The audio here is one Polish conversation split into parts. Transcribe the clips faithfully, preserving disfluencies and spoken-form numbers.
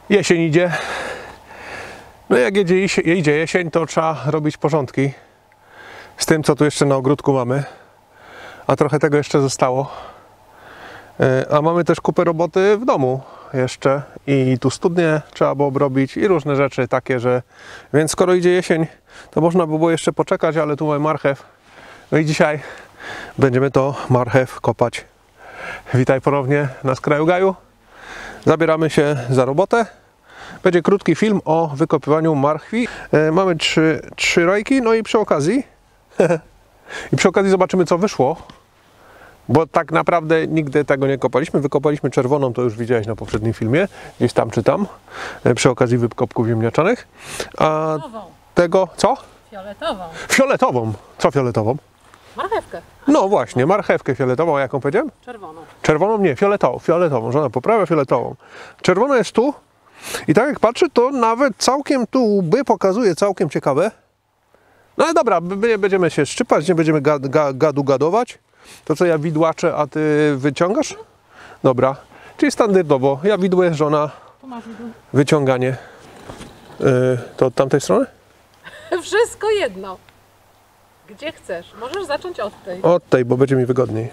Jesień idzie. No jak jedzie, idzie jesień, to trzeba robić porządki z tym, co tu jeszcze na ogródku mamy. A trochę tego jeszcze zostało. A mamy też kupę roboty w domu jeszcze. I tu studnie trzeba było obrobić i różne rzeczy takie, że... Więc skoro idzie jesień, to można by było jeszcze poczekać, ale tu mamy marchew. No i dzisiaj będziemy to marchew kopać. Witaj ponownie na Skraju Gaju. Zabieramy się za robotę. Będzie krótki film o wykopywaniu marchwi. E, mamy trzy, trzy rajki, no i przy okazji i przy okazji zobaczymy, co wyszło. Bo tak naprawdę nigdy tego nie kopaliśmy. Wykopaliśmy czerwoną, to już widziałeś na poprzednim filmie. Gdzieś tam czy tam. E, przy okazji wykopków ziemniaczanych. A tego, co? Fioletową. Fioletową. Co fioletową? Marchewkę. No właśnie, marchewkę fioletową, a jaką powiedziałem? Czerwoną. Czerwoną? Nie, fioletową, fioletową, żona poprawia fioletową. Czerwona jest tu i tak jak patrzę, to nawet całkiem tu łby pokazuje całkiem ciekawe. No ale dobra, nie będziemy się szczypać, nie będziemy gad, gad, gadu gadować. To co, ja widłaczę, a ty wyciągasz? Dobra, czyli standardowo, ja widłuję, żona wyciąganie. Yy, to od tamtej strony? Wszystko jedno. Gdzie chcesz? Możesz zacząć od tej. Od tej, bo będzie mi wygodniej.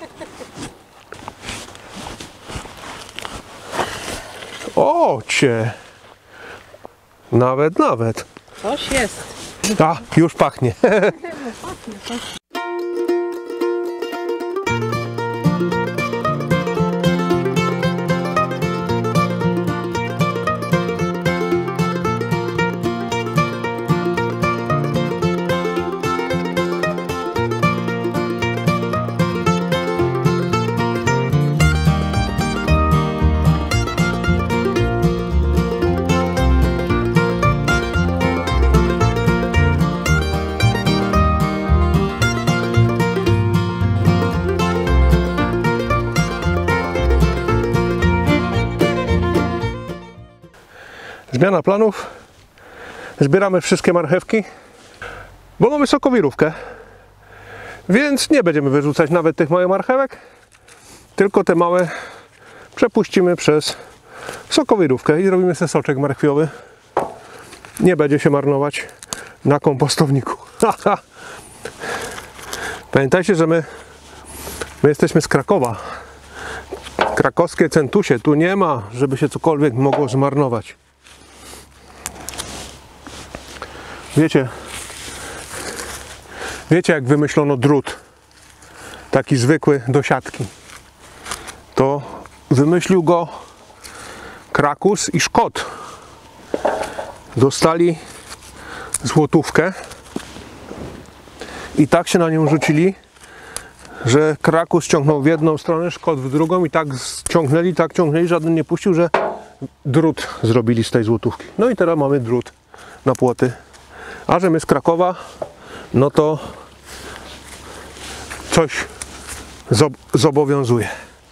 O cię! Nawet, nawet. Coś jest. A, już pachnie. Pachnie, coś. Zmiana planów. Zbieramy wszystkie marchewki, bo mamy sokowirówkę, więc nie będziemy wyrzucać nawet tych małych marchewek, tylko te małe przepuścimy przez sokowirówkę i zrobimy sobie soczek marchwiowy. Nie będzie się marnować na kompostowniku. Pamiętajcie, że my, my jesteśmy z Krakowa. Krakowskie centusie. Tu nie ma, żeby się cokolwiek mogło zmarnować. Wiecie, wiecie jak wymyślono drut, taki zwykły do siatki. To wymyślił go Krakus i Szkot. Dostali złotówkę i tak się na nią rzucili, że Krakus ciągnął w jedną stronę, Szkot w drugą i tak ciągnęli, tak ciągnęli, żaden nie puścił, że drut zrobili z tej złotówki. No i teraz mamy drut na płoty. A że my z Krakowa, no to coś zob zobowiązuje.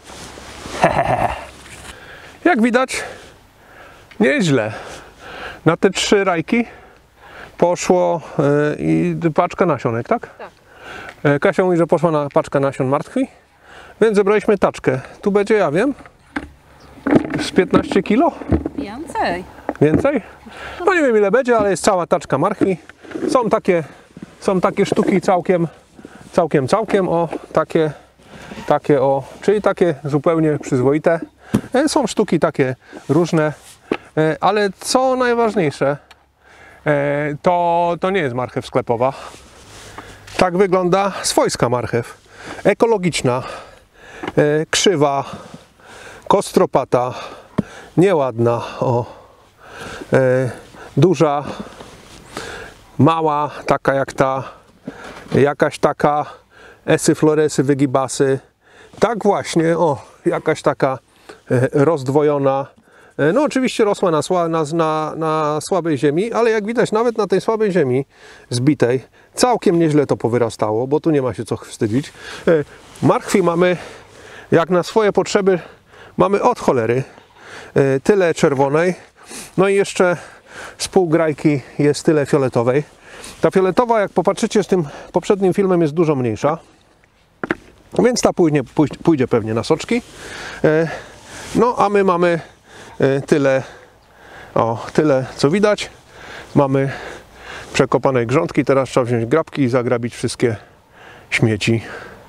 Jak widać, nieźle. Na te trzy rajki poszło yy, i paczka nasionek, tak? Tak. Yy, Kasia mówi, że poszła na paczkę nasion martwi, więc zebraliśmy taczkę. Tu będzie, ja wiem, z piętnaście kilo? Więcej. Więcej? No nie wiem ile będzie, ale jest cała taczka marchwi. Są takie, są takie sztuki całkiem, całkiem, całkiem, o, takie, takie o, czyli takie zupełnie przyzwoite. Są sztuki takie różne, ale co najważniejsze, to, to nie jest marchew sklepowa. Tak wygląda swojska marchew. Ekologiczna, krzywa, kostropata, nieładna, o. E, duża, mała, taka jak ta, jakaś taka esy, floresy, wygibasy, tak właśnie, o, jakaś taka e, rozdwojona, e, no oczywiście rosła na, na, na, na słabej ziemi, ale jak widać nawet na tej słabej ziemi zbitej, całkiem nieźle to powyrastało, bo tu nie ma się co wstydzić. E, marchwi mamy, jak na swoje potrzeby, mamy od cholery, e, tyle czerwonej. No i jeszcze z pół grajki jest tyle fioletowej. Ta fioletowa, jak popatrzycie z tym poprzednim filmem, jest dużo mniejsza. Więc ta pójdzie, pójdzie pewnie na soczki. No a my mamy tyle O, tyle co widać. Mamy przekopane grządki, teraz trzeba wziąć grabki i zagrabić wszystkie śmieci.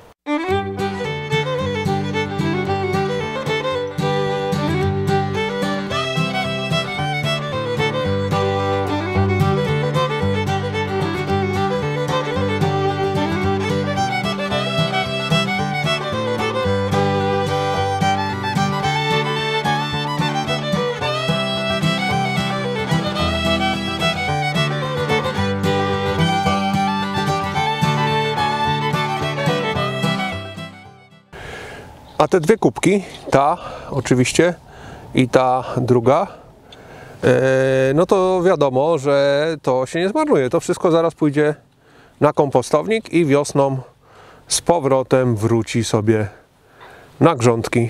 A te dwie kubki, ta oczywiście i ta druga, no to wiadomo, że to się nie zmarnuje. To wszystko zaraz pójdzie na kompostownik i wiosną z powrotem wróci sobie na grządki.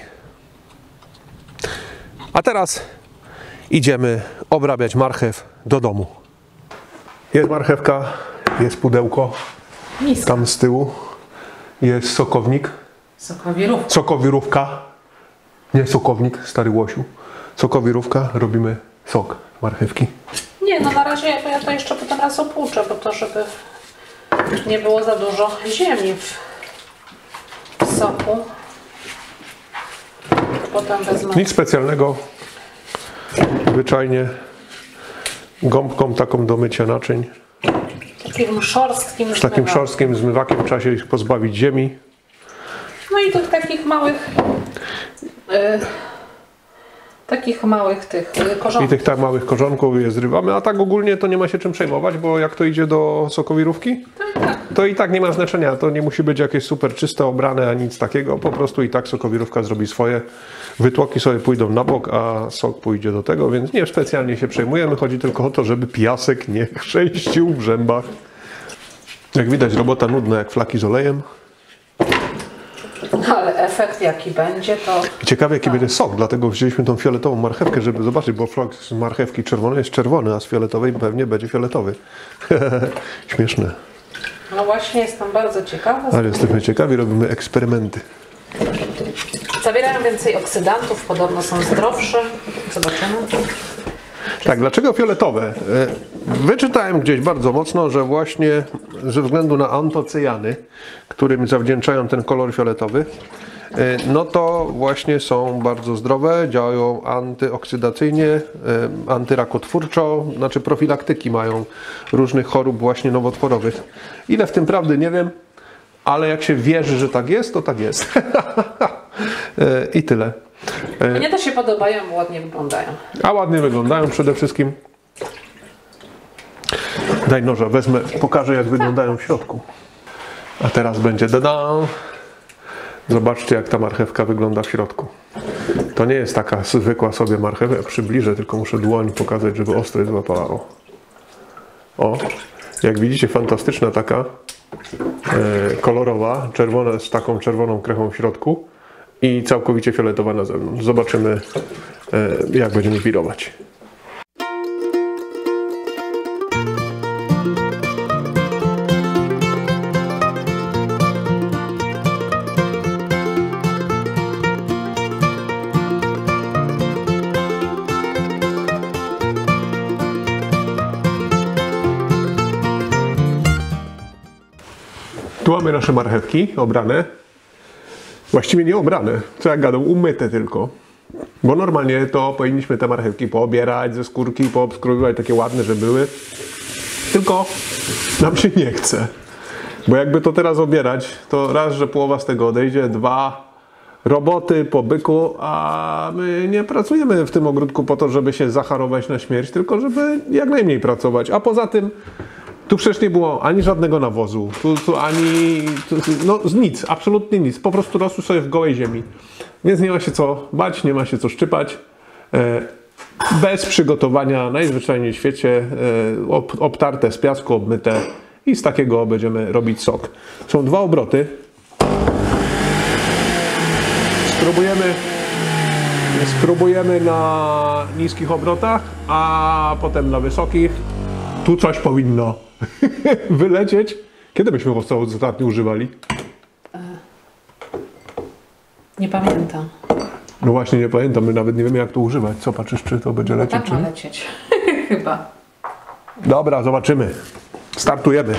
A teraz idziemy obrabiać marchew do domu. Jest marchewka, jest pudełko, Nisko. tam z tyłu jest sokownik. Sokowirówka. Sokowirówka, nie sokownik, stary łosiu. Sokowirówka, robimy sok marchewki. Nie, no na razie ja to jeszcze potem raz opłuczę, bo to żeby nie było za dużo ziemi w soku. Potem wezmę. Nic specjalnego, zwyczajnie gąbką taką do mycia naczyń. Takim szorstkim Z takim zmywakiem. szorstkim zmywakiem trzeba się ich pozbawić ziemi. No i tych takich małych y, takich małych tych y, I korzonków. tych tak małych korzonków je zrywamy, a tak ogólnie to nie ma się czym przejmować, bo jak to idzie do sokowirówki, To i tak. to i tak nie ma znaczenia. To nie musi być jakieś super czyste, obrane, a nic takiego. Po prostu i tak sokowirówka zrobi swoje. Wytłoki sobie pójdą na bok, a sok pójdzie do tego, więc nie specjalnie się przejmujemy. Chodzi tylko o to, żeby piasek nie chrzęścił w zębach. Jak widać, robota nudna jak flaki z olejem. Ale efekt jaki będzie, to I ciekawe jaki będzie sok, dlatego wzięliśmy tą fioletową marchewkę, żeby zobaczyć, bo flak z marchewki czerwonej jest czerwony, a z fioletowej pewnie będzie fioletowy. Śmieszne. no właśnie jestem bardzo ciekawa. Ale jesteśmy ciekawi, robimy eksperymenty. Zawierają więcej oksydantów, podobno są zdrowsze. Zobaczymy. Tak, dlaczego fioletowe? E, Wyczytałem gdzieś bardzo mocno, że właśnie ze względu na antocyjany, którym zawdzięczają ten kolor fioletowy, e, no to właśnie są bardzo zdrowe, działają antyoksydacyjnie, e, antyrakotwórczo, znaczy profilaktyki mają różnych chorób właśnie nowotworowych. Ile w tym prawdy nie wiem, ale jak się wierzy, że tak jest, to tak jest. E, I tyle. Mnie to się podobają, bo ładnie wyglądają. A ładnie wyglądają przede wszystkim. Daj noża, wezmę, pokażę jak wyglądają w środku. A teraz będzie dada. Zobaczcie jak ta marchewka wygląda w środku. To nie jest taka zwykła sobie marchewka, przybliżę, tylko muszę dłoń pokazać, żeby ostro złapała. O. o, jak widzicie fantastyczna taka e, kolorowa, czerwona z taką czerwoną krechą w środku. I całkowicie fioletowa na zewnątrz. Zobaczymy, e, jak będziemy wirować. Tu mamy nasze marchewki obrane. Właściwie nie obrane, co jak gadam, umyte tylko. Bo normalnie to powinniśmy te marchewki poobierać ze skórki, poobskrobywać takie ładne, że były. Tylko nam się nie chce. Bo jakby to teraz obierać, to raz, że połowa z tego odejdzie, dwa, roboty po byku, a my nie pracujemy w tym ogródku po to, żeby się zacharować na śmierć, tylko żeby jak najmniej pracować. A poza tym tu przecież nie było ani żadnego nawozu, tu, tu ani, tu, no nic, absolutnie nic, po prostu rosły sobie w gołej ziemi. Więc nie ma się co bać, nie ma się co szczypać. E, bez przygotowania, najzwyczajniej w świecie, e, ob, obtarte z piasku, obmyte i z takiego będziemy robić sok. Są dwa obroty. Spróbujemy, spróbujemy na niskich obrotach, a potem na wysokich. Tu coś powinno wylecieć. Kiedy byśmy go ostatnio używali? Nie pamiętam. No właśnie, nie pamiętam, my nawet nie wiemy jak to używać. Co, patrzysz, czy to będzie lecieć, Tak czy ma nie? lecieć. Chyba. Dobra, zobaczymy. Startujemy.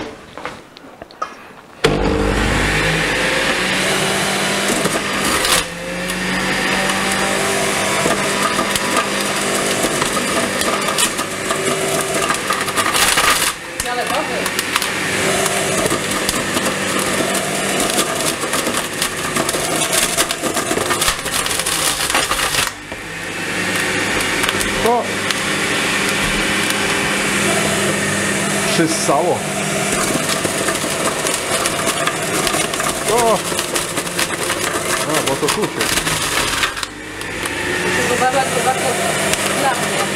Fioletowy. O! Przyssało. O! A, bo to tu się. Musisz uważać, bo bardzo latnie.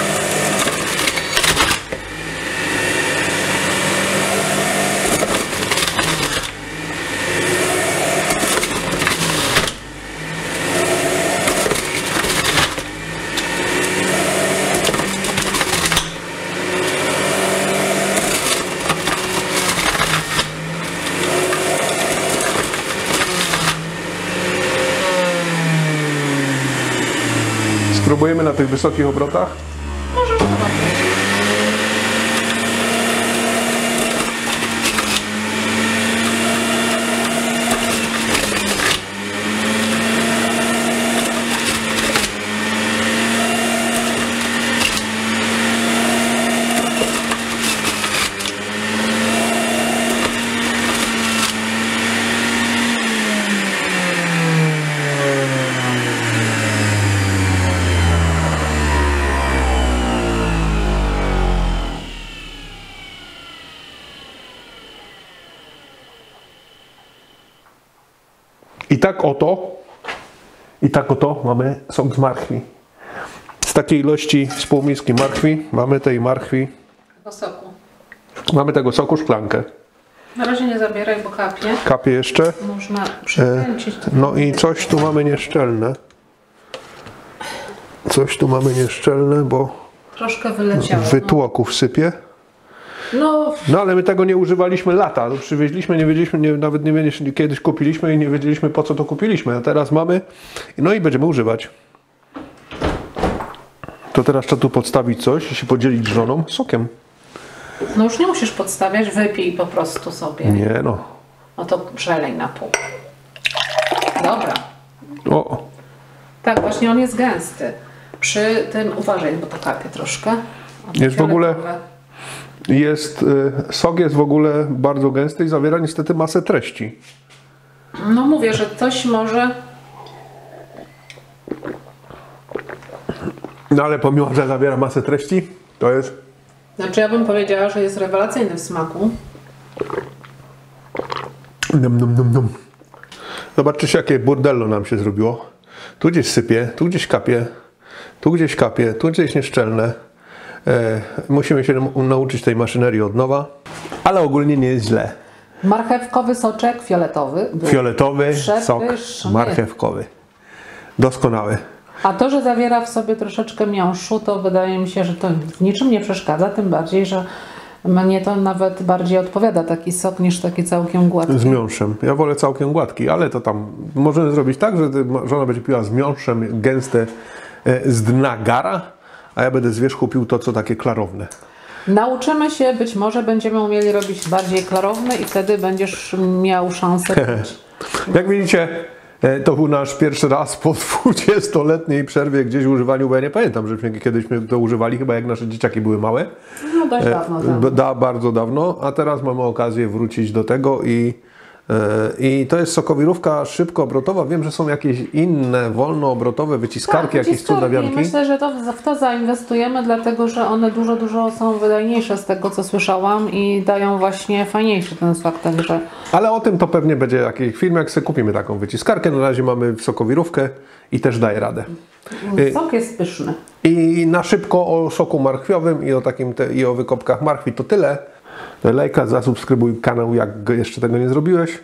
Spróbujemy na tych wysokich obrotach. Możesz zobaczyć. I tak oto, i tak oto mamy sok z marchwi. Z takiej ilości z pół miski marchwi mamy tej marchwi, Do soku. mamy tego soku szklankę. Na razie nie zabieraj, bo kapie. Kapie jeszcze. Można przykręcić. to. No i coś tu mamy nieszczelne. Coś tu mamy nieszczelne, bo Troszkę wyleciało. wytłoków sypie. No, No ale my tego nie używaliśmy lata. To przywieźliśmy, nie wiedzieliśmy, nie, nawet nie wiedzieliśmy, kiedyś kupiliśmy i nie wiedzieliśmy po co to kupiliśmy. A teraz mamy, no i będziemy używać. To teraz trzeba tu podstawić coś i się podzielić z żoną sokiem. no już nie musisz podstawiać, wypij po prostu sobie. Nie no. No to przelej na pół. Dobra. O, Tak, właśnie on jest gęsty. Przy tym, uważaj, bo to kapie troszkę. O, to Jest w ogóle- fioletowe. jest, y, sok jest w ogóle bardzo gęsty i zawiera niestety masę treści. No mówię, że coś może... No ale pomimo, że zawiera masę treści, to jest... Znaczy ja bym powiedziała, że jest rewelacyjny w smaku. Num, num, num, num. Zobaczcie, jakie burdello nam się zrobiło. Tu gdzieś sypie, tu gdzieś kapie, tu gdzieś kapie, tu gdzieś nieszczelne. E, musimy się nam- nauczyć tej maszynerii od nowa, ale ogólnie nie jest źle. Marchewkowy soczek fioletowy. był Fioletowy sok przepyszny. marchewkowy. Doskonały. A to, że zawiera w sobie troszeczkę miąższu, to wydaje mi się, że to w niczym nie przeszkadza, tym bardziej, że mnie to nawet bardziej odpowiada taki sok niż taki całkiem gładki. Z miąższem. Ja wolę całkiem gładki, ale to tam możemy zrobić tak, że ty- żona będzie piła z miąższem gęste e, z dna gara, a ja będę z wierzchu pił to, co takie klarowne. Nauczymy się, być może będziemy umieli robić bardziej klarowne i wtedy będziesz miał szansę pić. Jak widzicie, e, to był nasz pierwszy raz po dwudziestoletniej przerwie gdzieś w używaniu, bo ja nie pamiętam, żebyśmy kiedyśmy to używali, chyba jak nasze dzieciaki były małe. No dość dawno temu. B- Da, bardzo dawno, a teraz mamy okazję wrócić do tego i, e, i to jest sokowirówka szybkoobrotowa. Wiem, że są jakieś inne wolnoobrotowe wyciskarki, jakieś wyciskarki. cudawianki. Myślę, że to, w to zainwestujemy, dlatego że one dużo, dużo są wydajniejsze z tego, co słyszałam i dają właśnie fajniejszy ten smak, także... Ale o tym to pewnie będzie jakiś film, jak sobie kupimy taką wyciskarkę. Na razie mamy sokowirówkę i też daje radę. Sok jest pyszny. I na szybko o soku marchwiowym i o takim te, i o wykopkach marchwi to tyle. Lajka, zasubskrybuj kanał, jak go jeszcze tego nie zrobiłeś.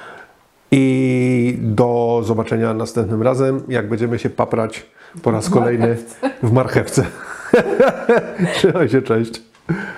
I do zobaczenia następnym razem, jak będziemy się paprać po raz kolejny w marchewce. Trzymaj się, cześć.